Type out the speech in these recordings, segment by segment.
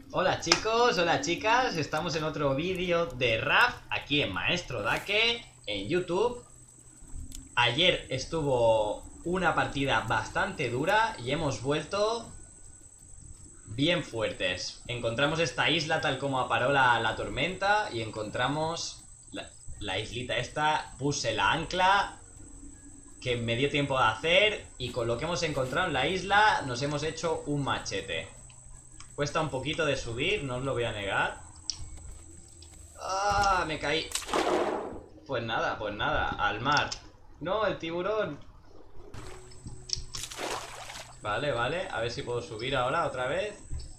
Hola chicos, hola chicas, estamos en otro vídeo de RAF aquí en Maestro Dake en YouTube. Ayer estuvo una partida bastante dura y hemos vuelto bien fuertes. Encontramos esta isla tal como aparó la tormenta y encontramos la islita esta. Puse la ancla que me dio tiempo de hacer y con lo que hemos encontrado en la isla nos hemos hecho un machete. Cuesta un poquito de subir, no os lo voy a negar. ¡Ah! Me caí. Pues nada, al mar. No, el tiburón. Vale, vale, a ver si puedo subir ahora otra vez.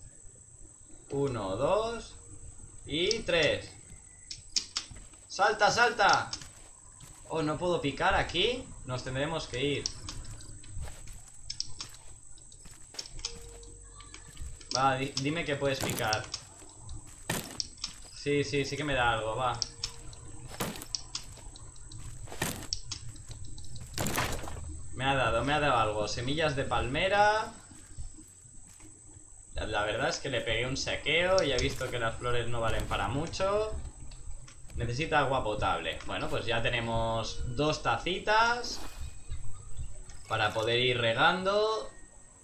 1, 2 y 3. ¡Salta, salta! Oh, no puedo picar aquí. Nos tendremos que ir. Va, dime que puedes picar. Sí, sí, sí que me da algo, va. Me ha dado algo. Semillas de palmera. La verdad es que le pegué un saqueo y he visto que las flores no valen para mucho. Necesita agua potable. Bueno, pues ya tenemos 2 tacitas para poder ir regando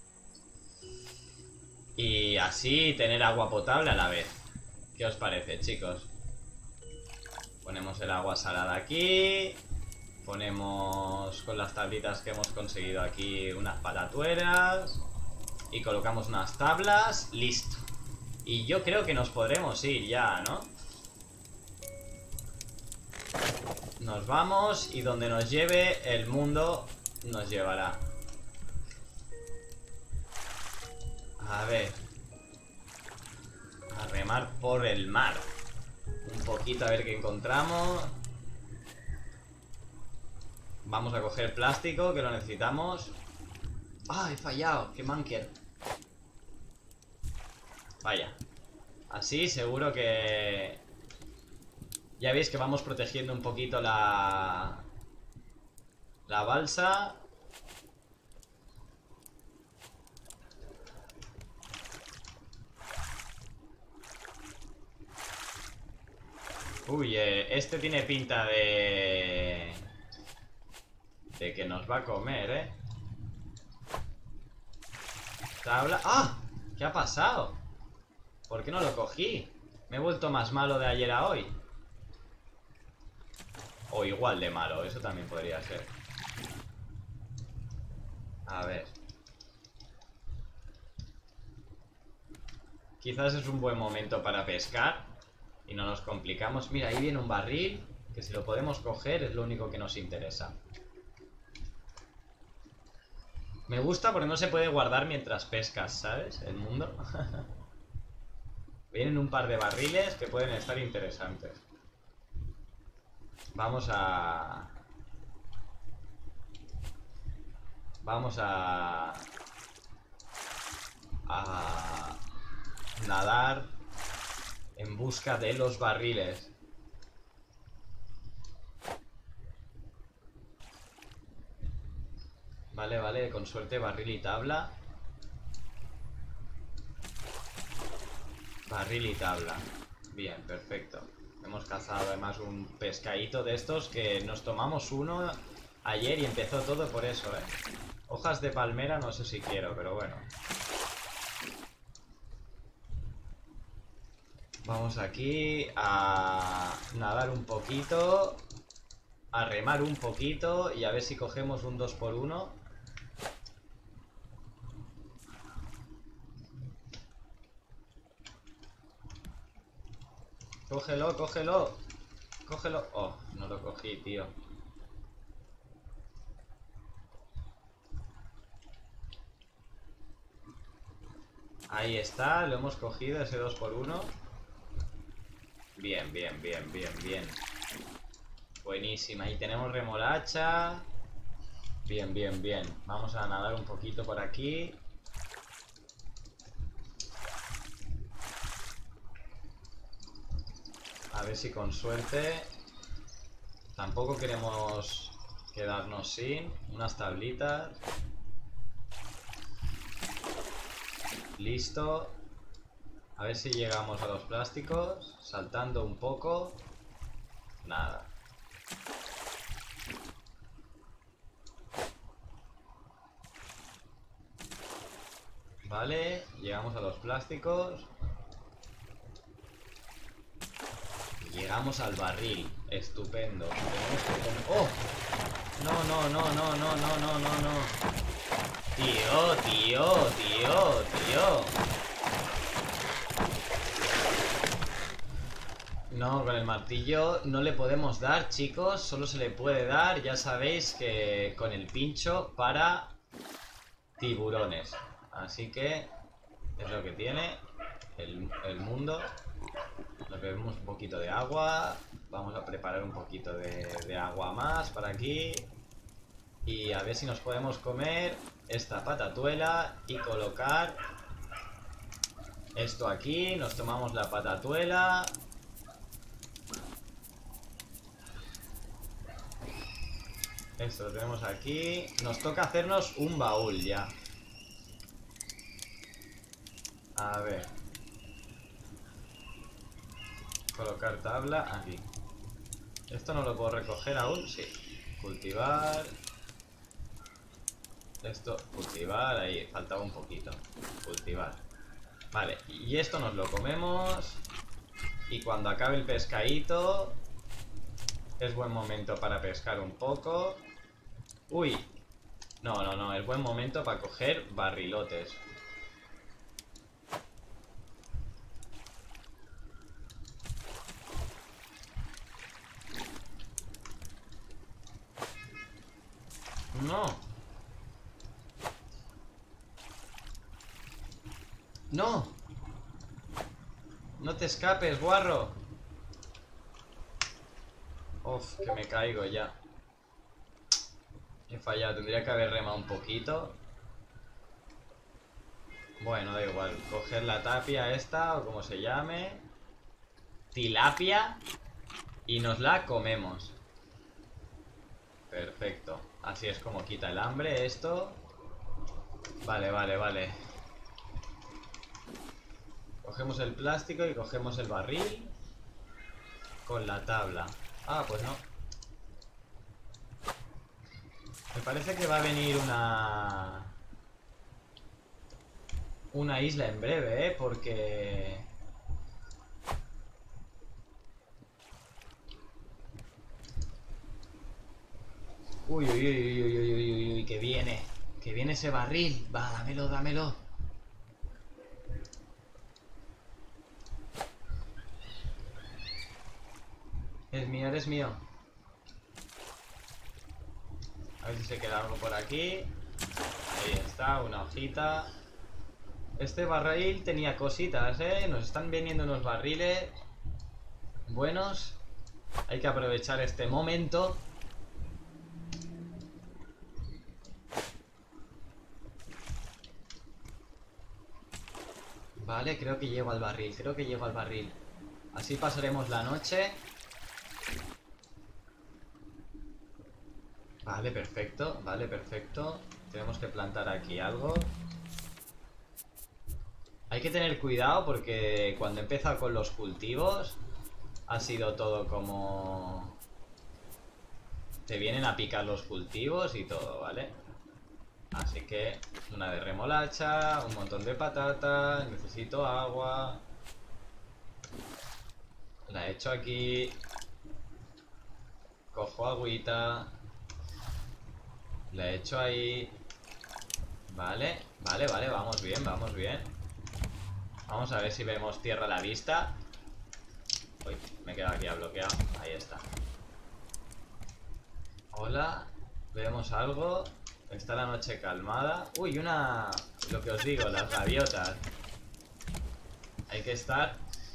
y así tener agua potable a la vez. ¿Qué os parece, chicos? Ponemos el agua salada aquí. Ponemos con las tablitas que hemos conseguido aquí unas patatuelas. Y colocamos unas tablas. Listo. Y yo creo que nos podremos ir ya, ¿no? Nos vamos y donde nos lleve el mundo nos llevará. A ver. A remar por el mar. Un poquito a ver qué encontramos. Vamos a coger plástico, que lo necesitamos. ¡Ah, he fallado! ¡Qué manker! Vaya. Así seguro que... Ya veis que vamos protegiendo un poquito la balsa. Uy, este tiene pinta de que nos va a comer, ¿eh? Tabla... ¡Ah! ¿Qué ha pasado? ¿Por qué no lo cogí? Me he vuelto más malo de ayer a hoy. O igual de malo, eso también podría ser. A ver. Quizás es un buen momento para pescar y no nos complicamos. Mira, ahí viene un barril, que si lo podemos coger es lo único que nos interesa. Me gusta porque no se puede guardar mientras pescas, ¿sabes? El mundo. Vienen un par de barriles que pueden estar interesantes. Vamos a... nadar en busca de los barriles. Vale, vale, con suerte barril y tabla. Barril y tabla. Bien, perfecto. Hemos cazado además un pescadito de estos que nos tomamos uno ayer y empezó todo por eso, ¿eh? Hojas de palmera no sé si quiero, pero bueno. Vamos aquí a nadar un poquito, a remar un poquito y a ver si cogemos un 2x1. Cógelo, cógelo. Cógelo. Oh, no lo cogí, tío. Ahí está, lo hemos cogido, ese 2x1. Bien, bien, bien, bien, bien. Buenísima, ahí tenemos remolacha. Bien, bien, bien. Vamos a nadar un poquito por aquí. A ver si con suerte. Tampoco queremos quedarnos sin. Unas tablitas. Listo. A ver si llegamos a los plásticos. Saltando un poco. Nada. Vale, llegamos a los plásticos. Llegamos al barril. Estupendo. Tenemos que... ¡Oh! No, no, no, no, no, no, no, no, no. Tío, tío, tío, tío. No, con el martillo no le podemos dar, chicos. Solo se le puede dar, ya sabéis, que con el pincho para tiburones. Así que es lo que tiene el mundo. Nos bebemos un poquito de agua. Vamos a preparar un poquito de agua más para aquí. Y a ver si nos podemos comer esta patatuela y colocar esto aquí. Nos tomamos la patatuela. Esto lo tenemos aquí. Nos toca hacernos un baúl ya. A ver. Colocar tabla aquí. Esto no lo puedo recoger aún. Sí. Cultivar. Esto, cultivar. Ahí, faltaba un poquito. Cultivar. Vale, y esto nos lo comemos. Y cuando acabe el pescadito, es buen momento para pescar un poco. Uy. No, no, no. Es buen momento para coger barrilotes. No. No. No te escapes, guarro. Uf, que me caigo ya. He fallado, tendría que haber remado un poquito. Bueno, da igual. Coger la tapia esta, o como se llame. Tilapia. Y nos la comemos. Perfecto. Así es como quita el hambre esto. Vale, vale, vale. Cogemos el plástico y cogemos el barril. Con la tabla. Ah, pues no. Me parece que va a venir una isla en breve, porque... Uy, uy, uy, uy, uy, uy, uy, uy, que viene. Que viene ese barril. Va, dámelo, dámelo. Es mío, eres mío. A ver si se queda algo por aquí. Ahí está, una hojita. Este barril tenía cositas, ¿eh? Nos están viniendo unos barriles buenos. Hay que aprovechar este momento. Vale, creo que llego al barril. Creo que llego al barril. Así pasaremos la noche. Vale, perfecto. Vale, perfecto. Tenemos que plantar aquí algo. Hay que tener cuidado porque cuando he empezado con los cultivos ha sido todo como... Te vienen a picar los cultivos y todo, ¿vale? Así que una de remolacha, un montón de patatas, necesito agua. La echo aquí. Cojo agüita. La echo ahí. Vale, vale, vale, vamos bien, vamos bien. Vamos a ver si vemos tierra a la vista. Uy, me he quedado aquí a bloquear. Ahí está. Hola, vemos algo. Está la noche calmada. Uy, una... Lo que os digo, las gaviotas. Hay que estar...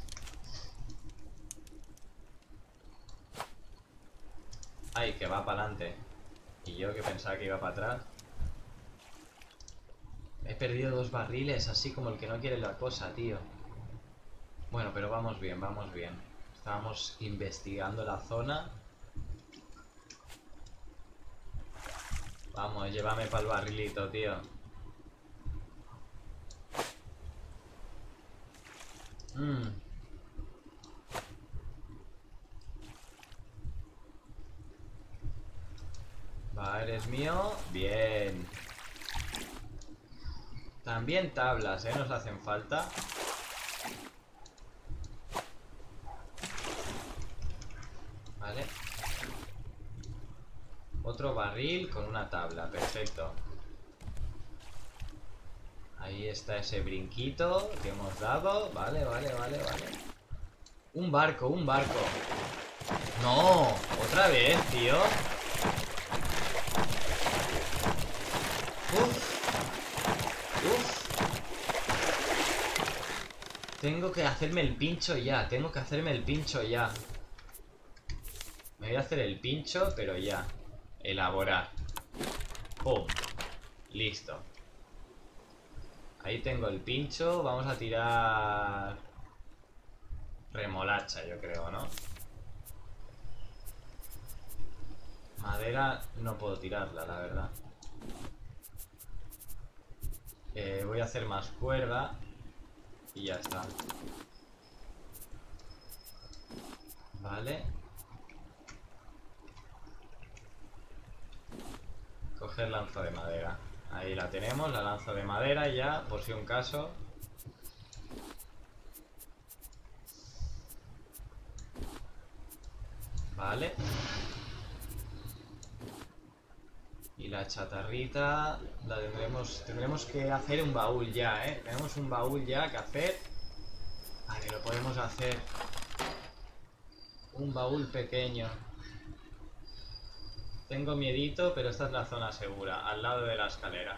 Ay, que va para adelante. Y yo que pensaba que iba para atrás. He perdido 2 barriles, así como el que no quiere la cosa, tío. Bueno, pero vamos bien, vamos bien. Estábamos investigando la zona. Vamos, llévame para el barrilito, tío. Mm. Va, eres mío. Bien. También tablas, nos hacen falta. Vale. Otro barril con una tabla, perfecto. Ahí está ese brinquito que hemos dado. Vale, vale, vale, vale. Un barco, un barco. No, otra vez, tío. Uf. Uf. Tengo que hacerme el pincho ya. Tengo que hacerme el pincho ya. Me voy a hacer el pincho, pero ya. Elaborar. ¡Pum! Listo. Ahí tengo el pincho. Vamos a tirar... remolacha, yo creo, ¿no? Madera no puedo tirarla, la verdad. Voy a hacer más cuerda. Y ya está. Vale. Coger lanza de madera. Ahí la tenemos, la lanza de madera ya, por si un caso. Vale. Y la chatarrita la tendremos que hacer un baúl ya, ¿eh? Tenemos un baúl ya que hacer. Vale, lo podemos hacer. Un baúl pequeño. Tengo miedito, pero esta es la zona segura, al lado de la escalera.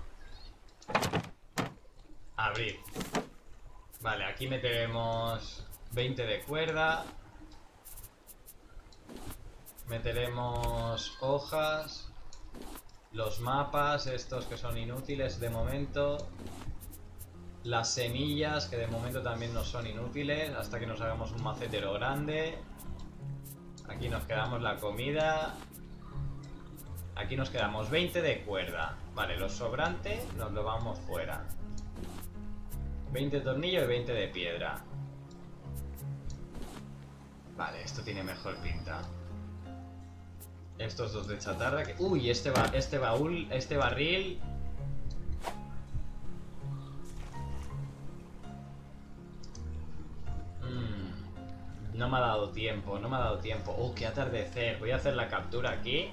Abrir. Vale, aquí meteremos 20 de cuerda. Meteremos hojas. Los mapas, estos que son inútiles de momento. Las semillas, que de momento también nos son inútiles, hasta que nos hagamos un macetero grande. Aquí nos quedamos la comida. Aquí nos quedamos 20 de cuerda. Vale, lo sobrante nos lo vamos fuera. 20 de tornillo y 20 de piedra. Vale, esto tiene mejor pinta. Estos dos de chatarra que... Uy, este baúl, este barril. No me ha dado tiempo, no me ha dado tiempo. Oh, qué atardecer. Voy a hacer la captura aquí.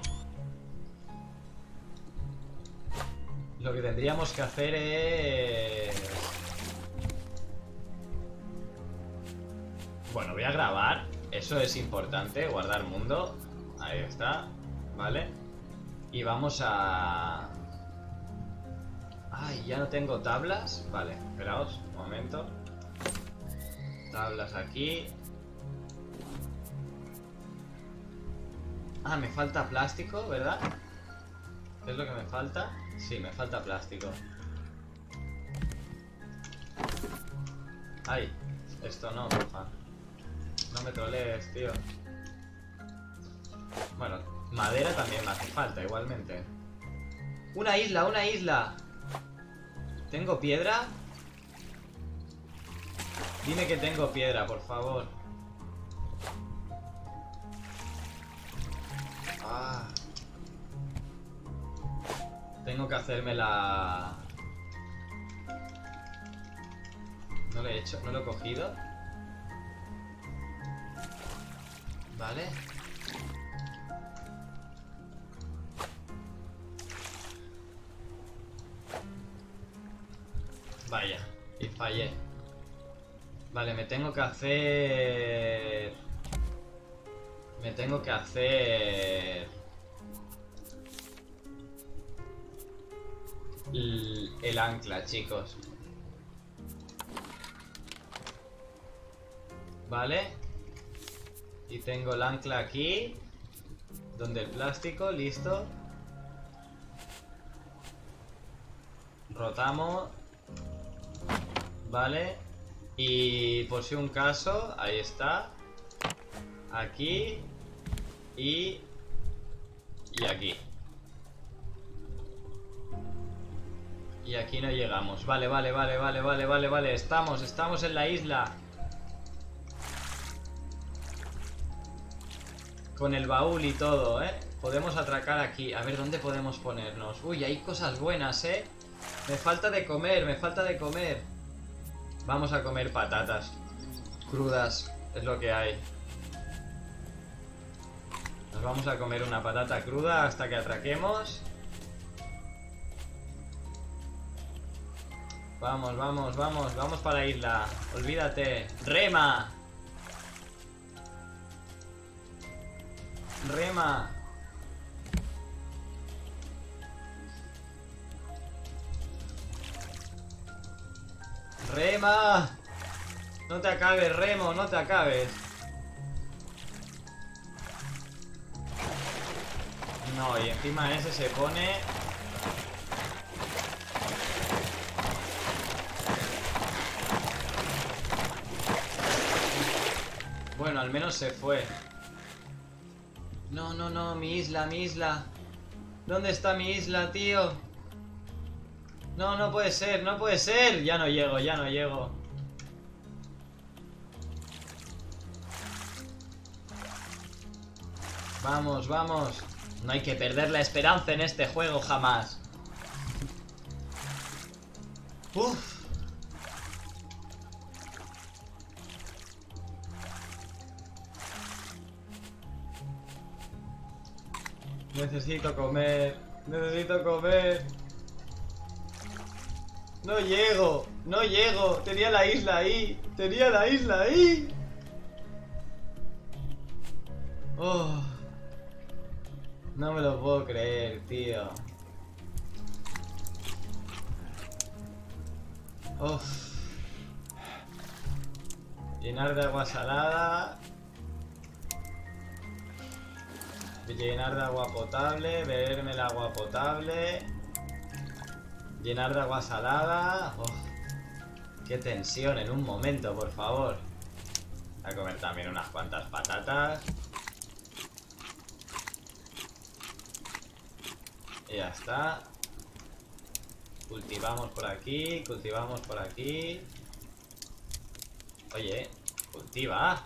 Lo que tendríamos que hacer es... Bueno, voy a grabar. Eso es importante, guardar mundo. Ahí está, vale. Y vamos a... Ay, ya no tengo tablas. Vale, esperaos un momento. Tablas aquí. Ah, me falta plástico, ¿verdad? ¿Qué es lo que me falta? Sí, me falta plástico. Ay, esto no, porfa. No me trolees, tío. Bueno, madera también me hace falta, igualmente. ¡Una isla, una isla! ¿Tengo piedra? Dime que tengo piedra, por favor. Ah. Tengo que hacerme la... No lo he hecho, no lo he cogido. Vale. Vaya, y fallé. Vale, me tengo que hacer... Me tengo que hacer... El ancla, chicos. Vale. Y tengo el ancla aquí. Donde el plástico, listo. Rotamos. Vale. Y por si un caso, ahí está. Aquí. Y aquí. Y aquí no llegamos. Vale, vale, vale, vale, vale, vale, vale. Estamos en la isla. Con el baúl y todo, ¿eh? Podemos atracar aquí. A ver, ¿dónde podemos ponernos? Uy, hay cosas buenas, ¿eh? Me falta de comer, me falta de comer. Vamos a comer patatas crudas, es lo que hay. Nos vamos a comer una patata cruda hasta que atraquemos. Vamos, vamos, vamos, vamos para la isla. Olvídate. ¡Rema! ¡Rema! ¡Rema! No te acabes, Remo, no te acabes. No, y encima ese se pone... Bueno, al menos se fue. No, no, no, mi isla, mi isla. ¿Dónde está mi isla, tío? No, no puede ser, no puede ser. Ya no llego, ya no llego. Vamos, vamos. No hay que perder la esperanza en este juego jamás. Uf. Necesito comer. Necesito comer. No llego. No llego. Tenía la isla ahí. Tenía la isla ahí. Oh. No me lo puedo creer, tío. Uf. Llenar de agua salada. Llenar de agua potable. Beberme el agua potable. Llenar de agua salada. Uf. Qué tensión en un momento, por favor. Voy a comer también unas cuantas patatas. Y ya está. Cultivamos por aquí, cultivamos por aquí. Oye, cultiva.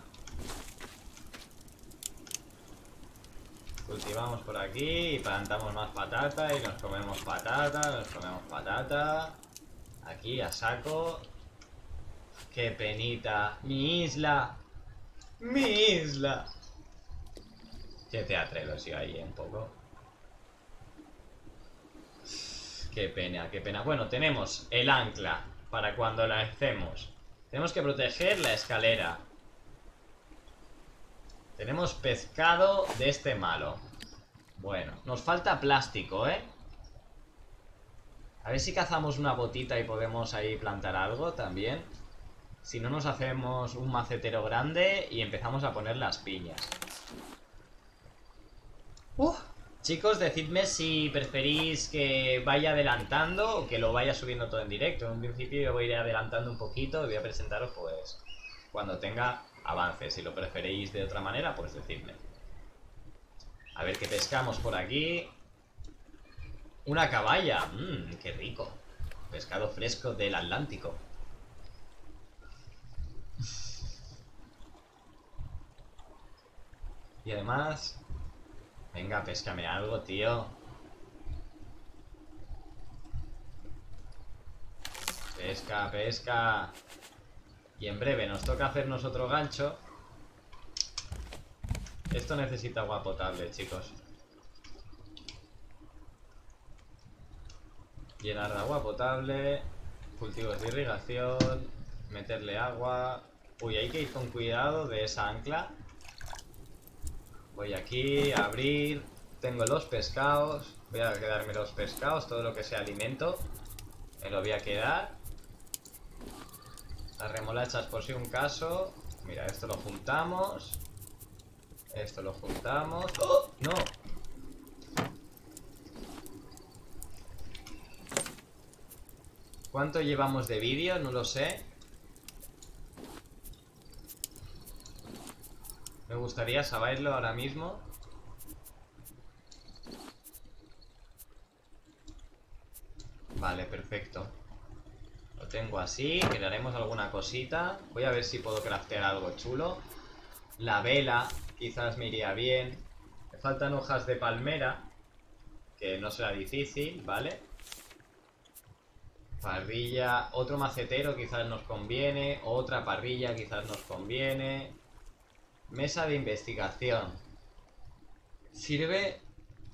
Cultivamos por aquí y plantamos más patata y nos comemos patata, nos comemos patata. Aquí a saco. Qué penita. Mi isla. Mi isla. Qué teatrero sigo ahí un poco. Qué pena, qué pena. Bueno, tenemos el ancla para cuando la hacemos. Tenemos que proteger la escalera. Tenemos pescado de este malo. Bueno, nos falta plástico, ¿eh? A ver si cazamos una botita y podemos ahí plantar algo también. Si no, nos hacemos un macetero grande y empezamos a poner las piñas. Chicos, decidme si preferís que vaya adelantando o que lo vaya subiendo todo en directo. En un principio yo voy a ir adelantando un poquito y voy a presentaros pues cuando tenga avances. Si lo preferís de otra manera, pues decidme. A ver qué pescamos por aquí. Una caballa. Qué rico. Pescado fresco del Atlántico. Y además... Venga, péscame algo, tío. Pesca, pesca. Y en breve nos toca hacernos otro gancho. Esto necesita agua potable, chicos. Llenar de agua potable. Cultivos de irrigación. Meterle agua. Uy, hay que ir con cuidado de esa ancla. Voy aquí a abrir. Tengo los pescados. Voy a quedarme los pescados. Todo lo que sea alimento me lo voy a quedar. Las remolachas por si un caso. Mira, esto lo juntamos. Esto lo juntamos. ¡Oh! ¡No! ¿Cuánto llevamos de vídeo? No lo sé. Me gustaría saberlo ahora mismo. Vale, perfecto. Lo tengo así. Crearemos alguna cosita. Voy a ver si puedo craftear algo chulo. La vela. quizás me iría bien. Me faltan hojas de palmera, que no será difícil, ¿vale? Parrilla, otro macetero quizás nos conviene. Otra parrilla quizás nos conviene. Mesa de investigación. Sirve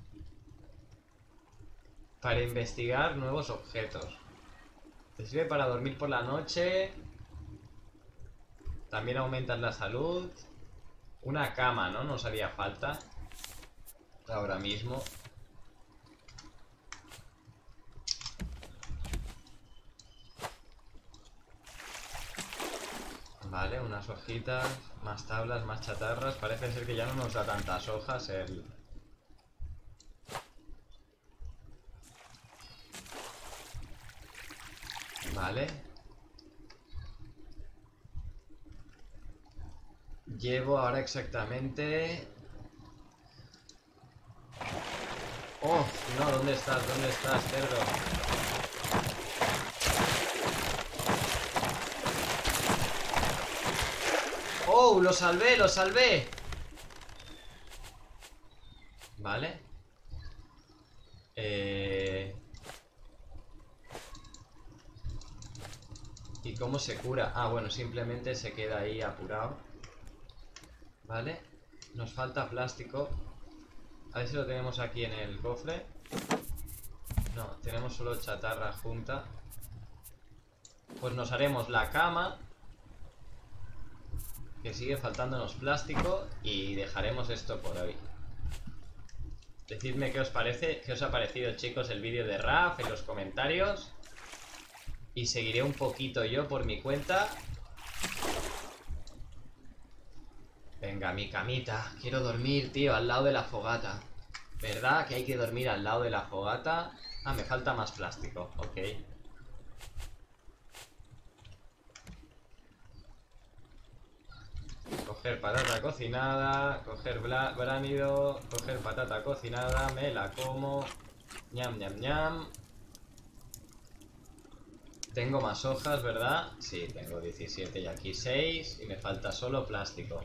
para investigar nuevos objetos. Te sirve para dormir por la noche. También aumentas la salud. Una cama, ¿no? Nos haría falta ahora mismo. Vale, unas hojitas. Más tablas, más chatarras. Parece ser que ya no nos da tantas hojas el... Vale. Llevo ahora exactamente... ¡Oh! No, ¿dónde estás? ¿Dónde estás, cerdo? ¡Oh! ¡Lo salvé! ¡Lo salvé! Vale. ¿Y cómo se cura? Ah, bueno, simplemente se queda ahí apurado. Vale. Nos falta plástico. A ver si lo tenemos aquí en el cofre. No, tenemos solo chatarra junta. Pues nos haremos la cama, que sigue faltándonos plástico, y dejaremos esto por hoy. Decidme qué os parece, qué os ha parecido, chicos, el vídeo de Raf en los comentarios. Y seguiré un poquito yo por mi cuenta. Venga, mi camita. Quiero dormir, tío, al lado de la fogata. ¿Verdad que hay que dormir al lado de la fogata? Ah, me falta más plástico, ok. Coger patata cocinada, coger bránido, coger patata cocinada, me la como. Ñam, ñam, ñam. Tengo más hojas, ¿verdad? Sí, tengo 17 y aquí 6. Y me falta solo plástico.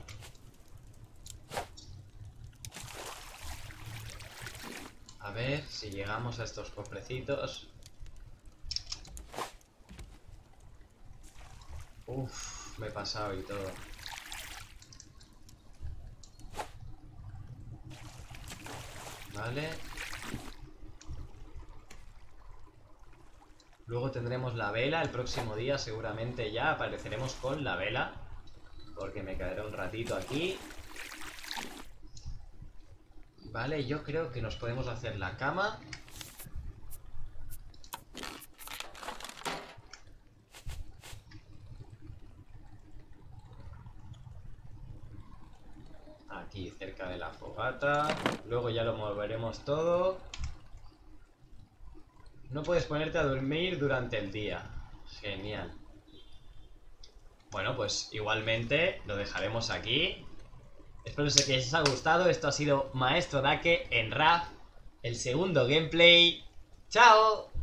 A ver si llegamos a estos cofrecitos. Uf, me he pasado y todo. Vale. Luego tendremos la vela. El próximo día seguramente ya apareceremos con la vela, porque me quedaré un ratito aquí. Vale, yo creo que nos podemos hacer la cama. Aquí cerca de la fogata. Luego ya lo moveremos todo. No puedes ponerte a dormir durante el día. Genial. Bueno, pues igualmente lo dejaremos aquí. Espero que os haya gustado. Esto ha sido Maestro Dake en Raf, el segundo gameplay. ¡Chao!